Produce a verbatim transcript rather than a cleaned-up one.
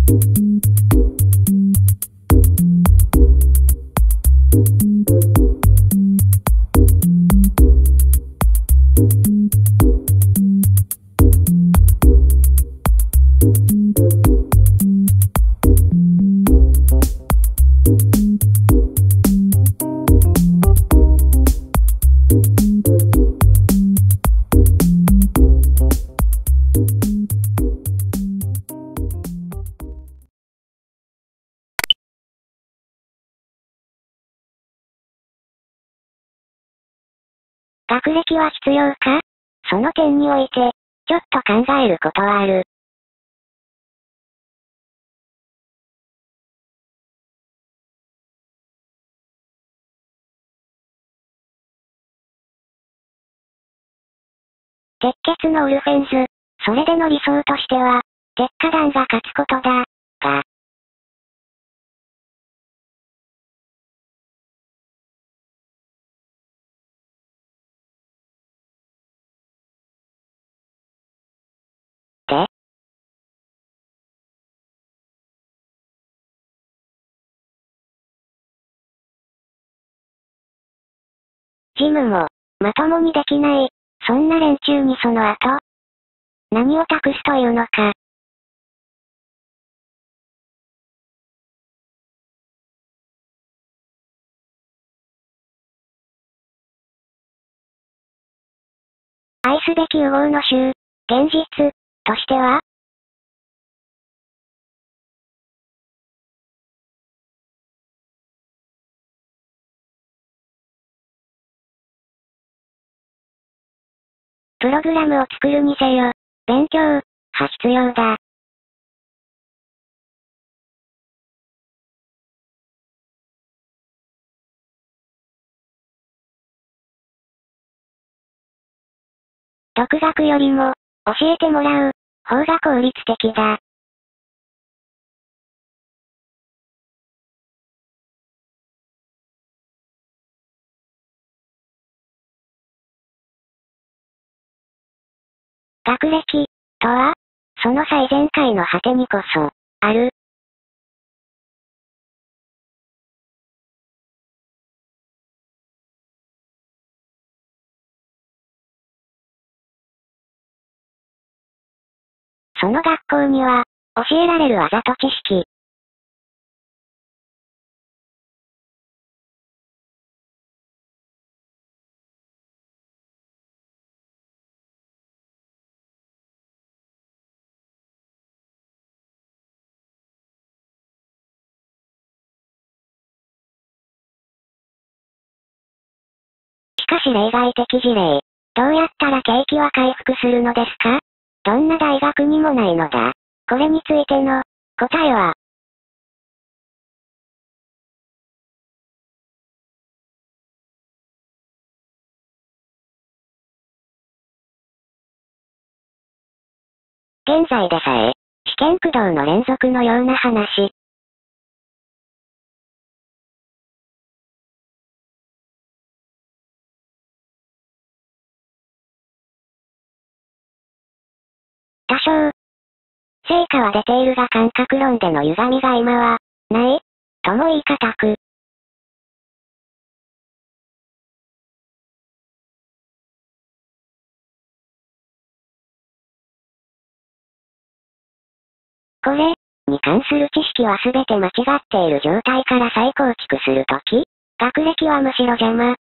学歴は必要か？その点において、ちょっと考えることはある。鉄血のオルフェンズ、それでの理想としては、鉄火団が勝つことだ、が。で？ジムも、まともにできない、そんな連中にその後、何を託すというのか。愛すべき右往の衆、現実、としては？プログラムを作るにせよ、勉強、は必要だ。独学よりも、教えてもらう、方が効率的だ。学歴、とは、その最前回の果てにこそ、ある。その学校には、教えられる技と知識。しかし例外的事例、どうやったら景気は回復するのですか？どんな大学にもないのだ。これについての、答えは、現在でさえ、試験駆動の連続のような話。多少、成果は出ているが感覚論での歪みが今は、ない、とも言い難く。これ、に関する知識はすべて間違っている状態から再構築するとき、学歴はむしろ邪魔。